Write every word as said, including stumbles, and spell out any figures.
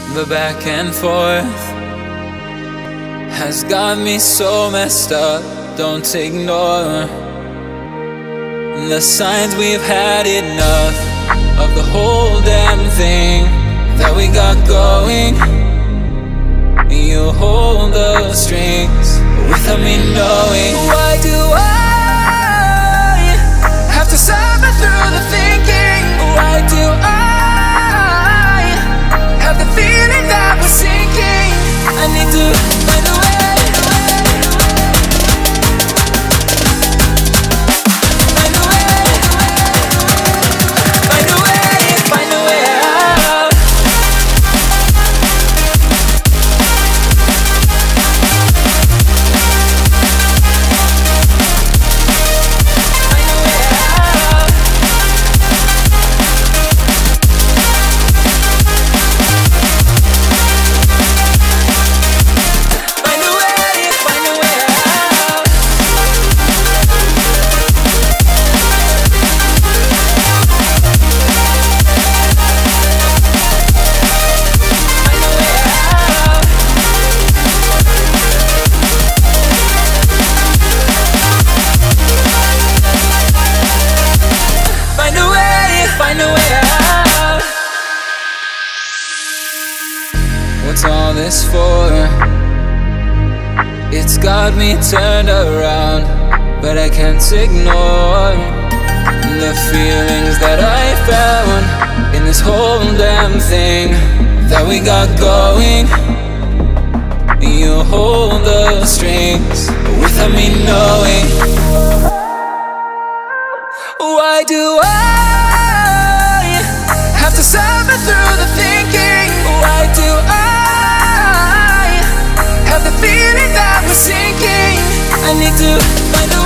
The back and forth has got me so messed up. Don't ignore the signs. We've had enough of the whole damn thing that we got going. You hold the strings without me knowing. Why do I have to suffer through the thinking? Why do I have the feeling that we're sinking? I need to find a way. Find a way. Find a way. Find a way out. Find a way out. Find a way, find a way out. Find a way out. Find a way, find a way out. What's all this for? It's got me turned around, but I can't ignore the feelings that I found in this whole damn thing that we got going. You hold the strings without me knowing. Why do I have to suffer through the thinking? Why do I have the feeling that we're sinking? I need to find a